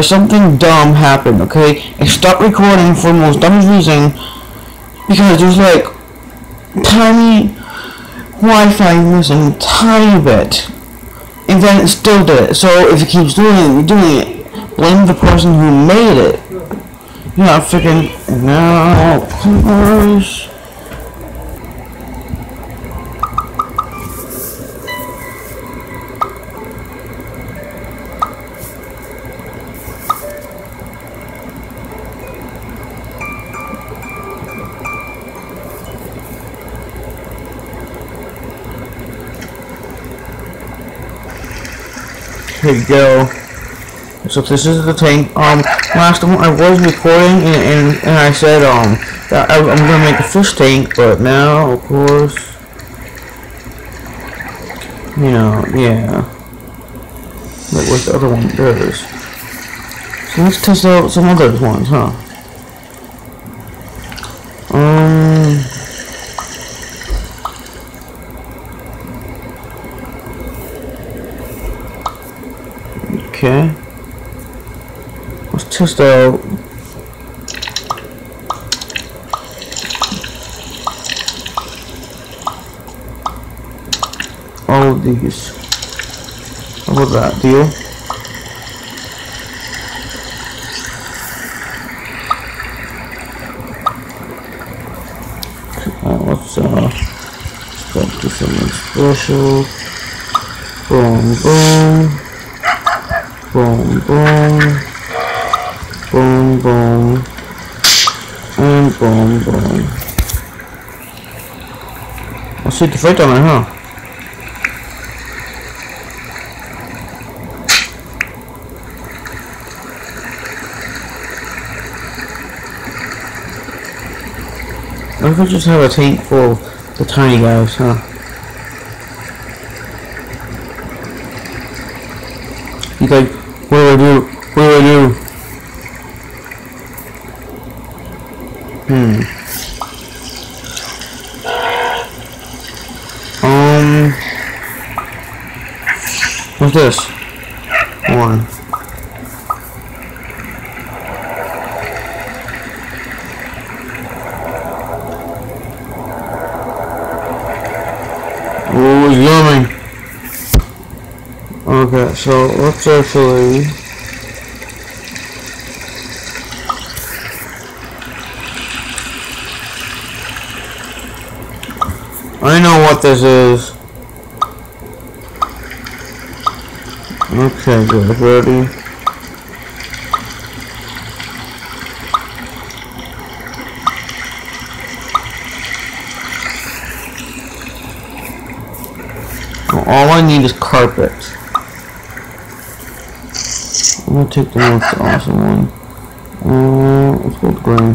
Alright, something dumb happened, okay? I stopped recording for the most dumbest reason because there's like tiny Wi-Fi missing, tiny bit, and then it still did it. So if it keeps doing it, blame the person who made it. You're not freaking no, please. Here you go. So this is the tank. Last time I was recording and I said that I'm gonna make a fish tank, but now of course, you know, yeah. Wait, what's the other one? There it is. So let's test out some other ones, huh? Okay. Let's test out all of these. How about that deal? Let's do something special. Boom, boom. Boom, boom, boom, boom, and boom, boom. Let's see the fight on it, huh? What if I just have a tank full of the tiny guys, huh? You think, what do I do? What do I do? What's this? One. Oh, it's yummy. Okay, so let's actually I know what this is. Okay, good. Ready? All I need is carpet. I'm gonna take the most awesome one. Let's go with green.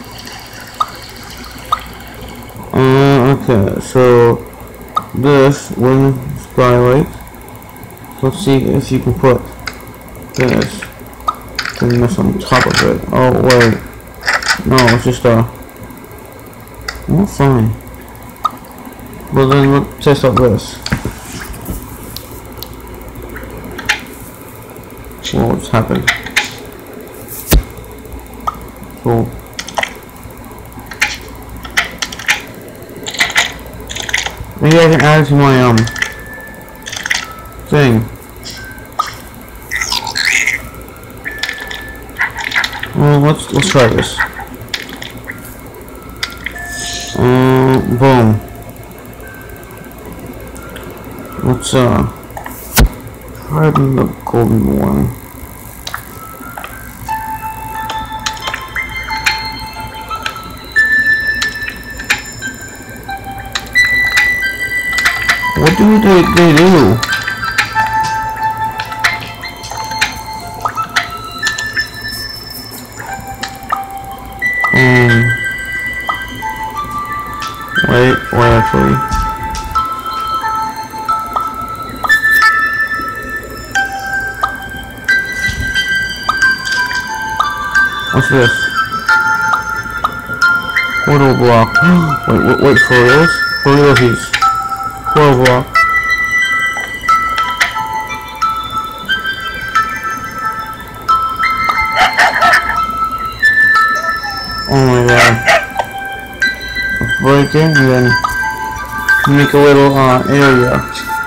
Okay, so this one skylight. Let's see if you can put this on top of it. Oh wait, no, it's just well, fine. Well then, let's test out this. What's happened? Cool. Maybe I can add it to my thing. Well, let's try this. Boom. Let's try the golden one. What do they do? Wait, actually. What's this? Portal block. wait, for reals? For realsies. Portal block. Oh my god. Break it and then make a little area.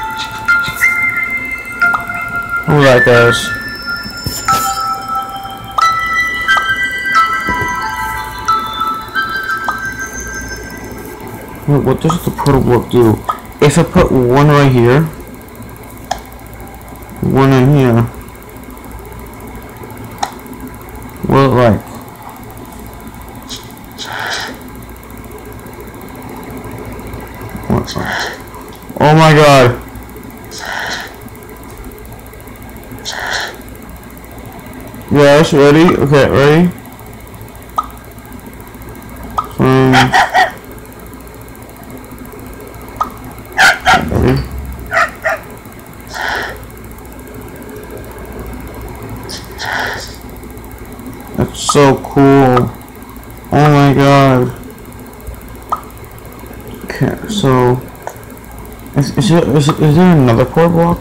Oh, that does. Wait, what does the portal block do? If I put one right here, one in here, what like? What? Oh my god! Yes, ready? Okay, ready? Ready? That's so cool. Oh my god. Okay, so is there another core block?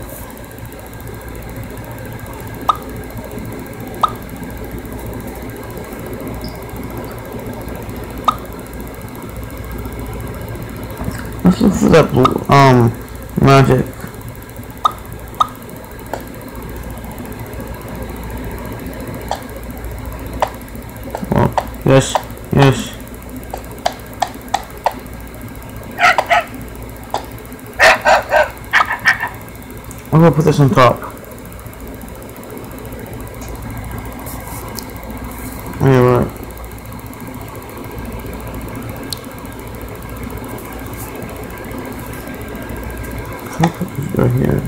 Let's look for that blue, magic. Oh, yes, yes. I'm gonna put this on top. Alright. I'll put this right here.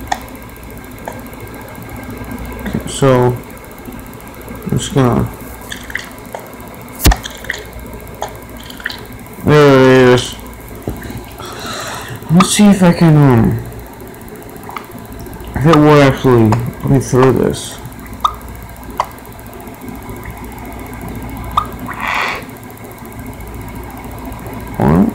Okay, so I'm just gonna. There it is. Let's see if I can if it will actually put me through this. What?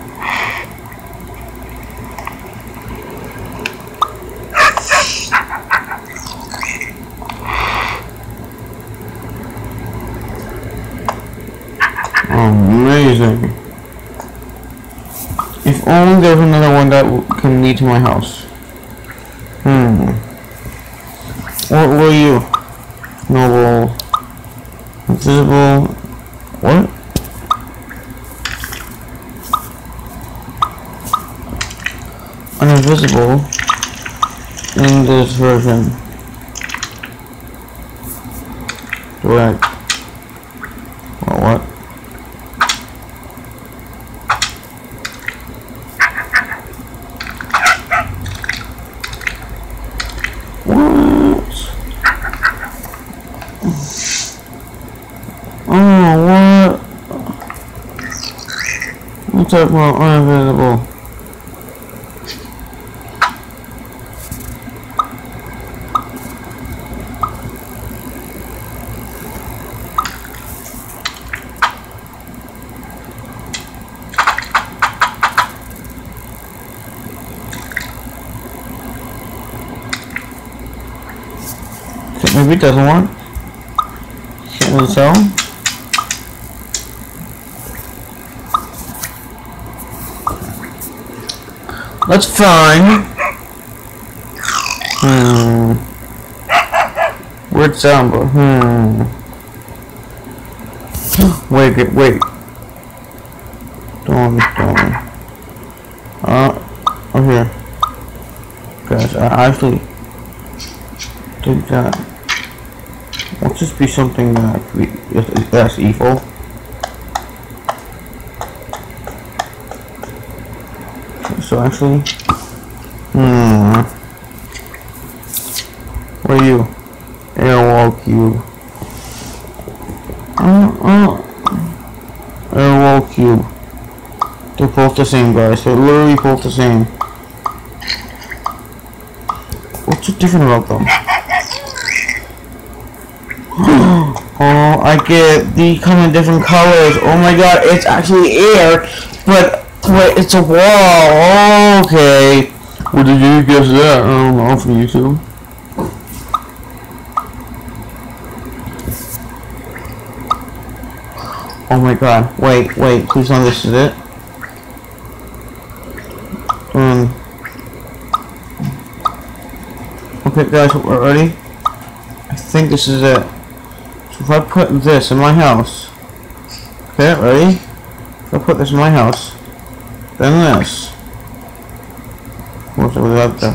Amazing. If only there was another one that can lead to my house. What were you? Noble. Invisible. What? Uninvisible in this version. Direct. Well, what? Talk about uninvisible. Okay, maybe it doesn't work. Can't really tell. Let's find. Weird sound, but wait. Don't. Oh here. Guys, I actually did that. Won't this be something that's evil? So actually, where are you? Airwall cube. Airwall cube. They're both the same, guys. They're literally both the same. What's so different about them? Oh, I get the kind of different colors. Oh my god, it's actually air, but wait, it's a wall. Okay. What did you guess that? I don't know, from YouTube. Oh my god. Wait, please tell me this is it. Okay guys, we're ready. I think this is it. So if I put this in my house. Okay, ready? If I put this in my house, then this. What's it without that?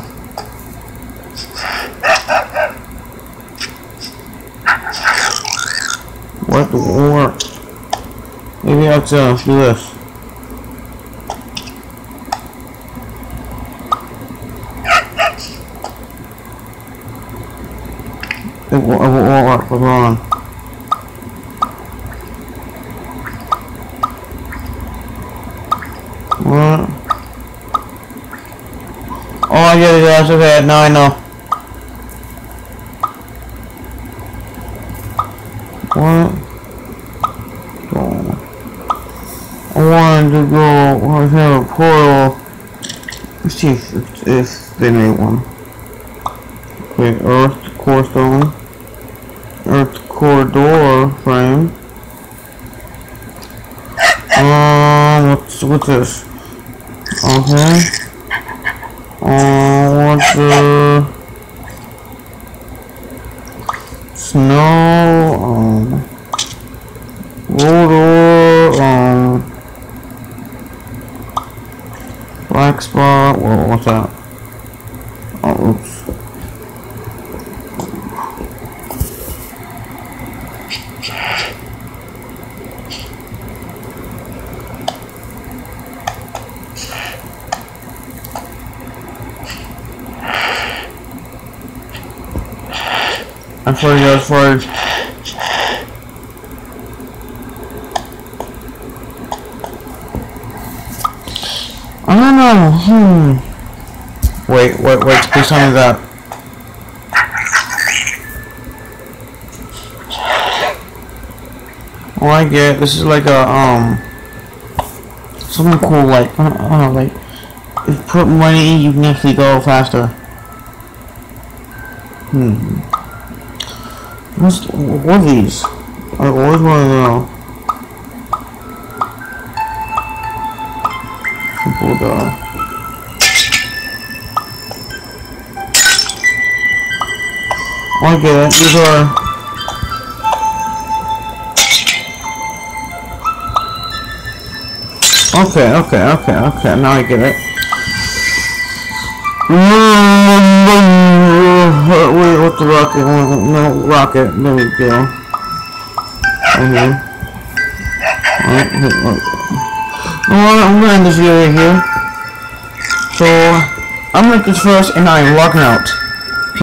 What will work? Maybe I have to do this. It won't work. What's wrong? What? Oh, I get it, guys. Okay, now I know. What? Oh. I wanted to go. I have a portal. Let's see if they made one. Okay, Earth core stone. Earth core door frame. What's this? Okay. What's the snow? Rotor. Black spot. Whoa, what's that? Oh, oops. I'm sorry guys, sorry. I don't know. Wait, please tell me that. Oh, I get it. This is like a, something cool, like, I don't know, like, if you put money in, you can actually go faster. What are these? I always want to know. Bulldog. Oh, I get it. These are. Okay. Now I get it. Wait, what's the rocket? No rocket. There we go. Okay. I'm gonna end this video right here. So, I'm gonna make this first, and I'm logging out.